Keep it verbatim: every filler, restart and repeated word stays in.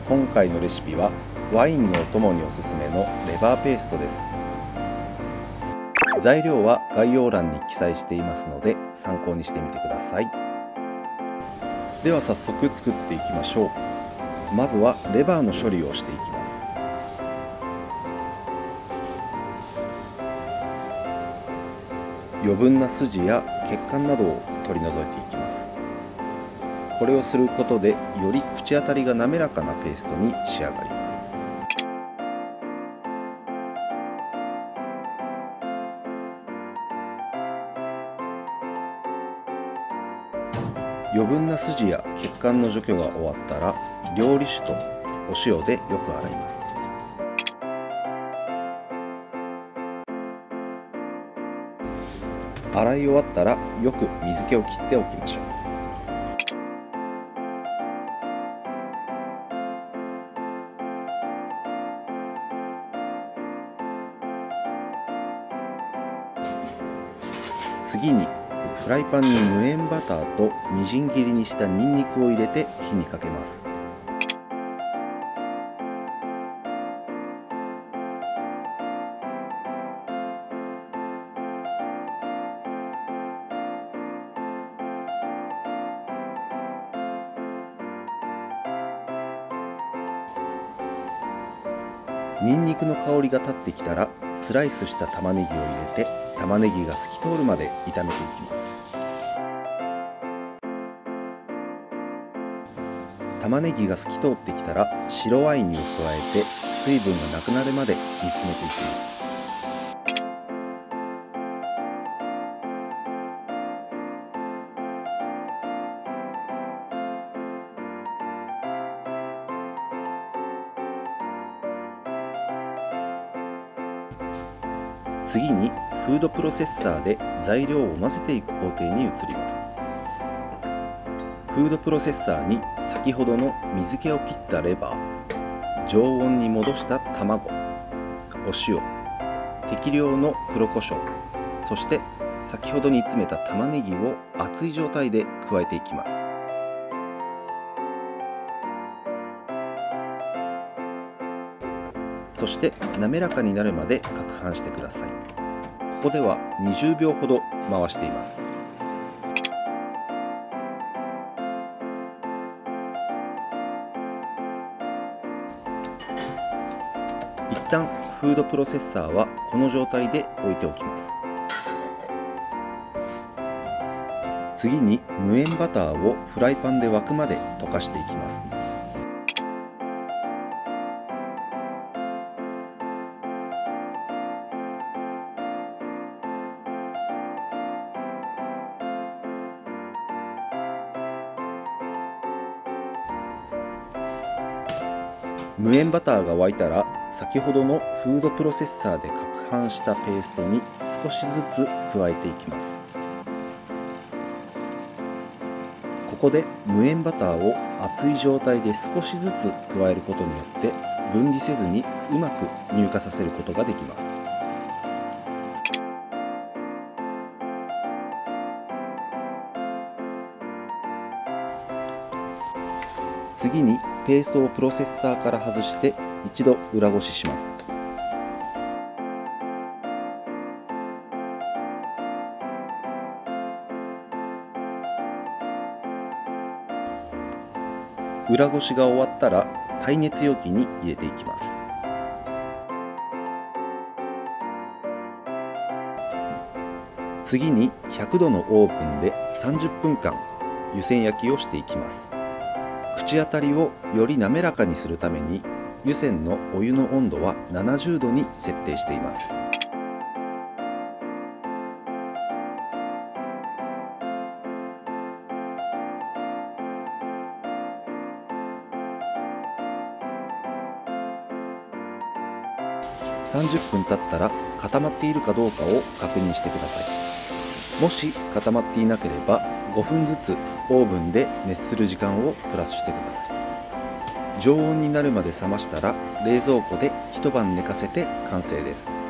今回のレシピはワインのお供におすすめのレバーペーストです。材料は概要欄に記載していますので参考にしてみてください。では早速作っていきましょう。まずはレバーの処理をしていきます。余分な筋や血管などを取り除いていきます。これをすることでより口当たりが滑らかなペーストに仕上がります。余分な筋や血管の除去が終わったら料理酒とお塩でよく洗います。洗い終わったらよく水気を切っておきましょう。次にフライパンに無塩バターとみじん切りにしたニンニクを入れて火にかけます。ニンニクの香りが立ってきたらスライスした玉ねぎを入れて玉ねぎが透き通るまで炒めていきます。玉ねぎが透き通ってきたら白ワインを加えて水分がなくなるまで煮詰めていきます。次にフードプロセッサーで材料を混ぜていく工程に移ります。フードプロセッサーに先ほどの水気を切ったレバー、常温に戻した卵、お塩、適量の黒胡椒、そして先ほど煮詰めた玉ねぎを熱い状態で加えていきます。そして滑らかになるまで攪拌してください。ここではにじゅうびょうほど回しています。一旦フードプロセッサーはこの状態で置いておきます。次に無塩バターをフライパンで沸くまで溶かしていきます。無塩バターが沸いたら先ほどのフードプロセッサーで攪拌したペーストに少しずつ加えていきます。ここで無塩バターを熱い状態で少しずつ加えることによって分離せずにうまく乳化させることができます。次にペーストをプロセッサーから外して一度裏ごしします。裏ごしが終わったら耐熱容器に入れていきます。次にひゃくどのオーブンでさんじゅっぷんかん湯煎焼きをしていきます。口当たりをより滑らかにするために湯煎のお湯の温度はななじゅうどに設定しています。さんじゅっぷん経ったら固まっているかどうかを確認してください。もし固まっていなければごふんずつオーブンで熱する時間をプラスしてください。常温になるまで冷ましたら冷蔵庫で一晩寝かせて完成です。